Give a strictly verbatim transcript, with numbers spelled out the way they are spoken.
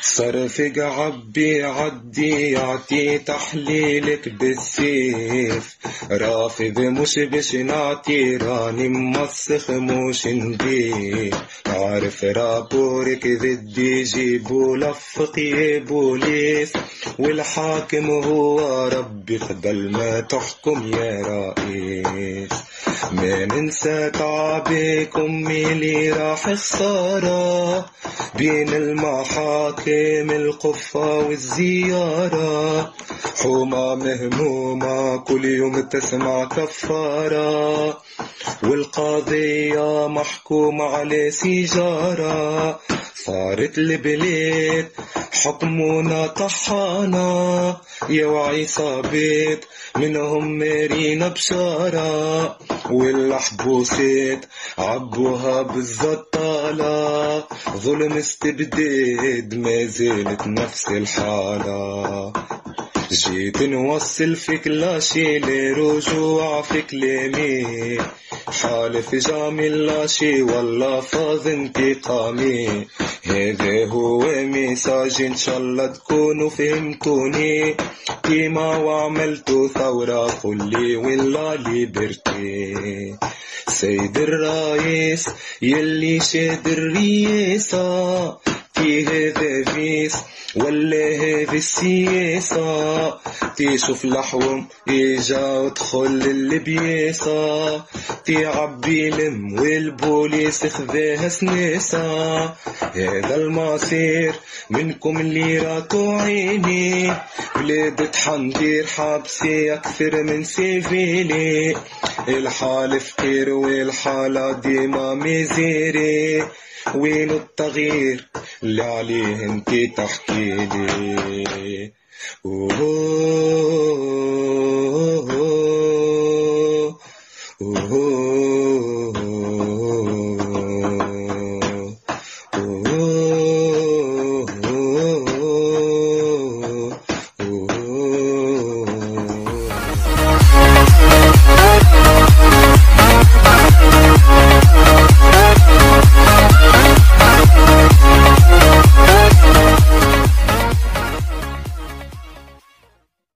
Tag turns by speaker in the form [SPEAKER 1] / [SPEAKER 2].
[SPEAKER 1] صرفق عبي عدي يعطي تحليلك بالسيف، رافض مش بش نعطي راني موسخ مش نضيف، عارف رابورك ضدي جيبو لفق يا بوليس، والحاكم هو ربي قبل ما تحكم يا رئيس. ما ننسى تعبك أمي اللي راح خسارة بين المحاكم القفة والزيارة، حومة مهمومة كل يوم تسمع كفارة، والقضية محكوم على سيجارة، صارت البلاد حكمونا طحانا يا وعصابات منهم مارينا بشارة، والحبوسات عبوها بالزطالة، ظلم استبداد ما زالت نفس الحالة. جيت نوصل في كل شي لرجوع في كلامي، حالف جامل لا شي والله فاض انتقامي، هذا هو ميساج ان شاء الله تكونوا فهمتوني، كيما وعملتوا ثورة قولي ولا ليبرتي. سيد الرئيس يلي شاد الرئاسة تي هذا فيس ولا هذه السياسة، تشوف لحوم إجا ودخل البياسة، تعبي لم والبوليس خذاها سناسة، هذا المصير منكم اللي راتو عيني، بلاد تحندير حبسي أكثر من سيفيلي، الحال فقير والحالة ديما ميزيري، وين التغيير اللي عليه انتي تحكيلي. أوه أوه أوه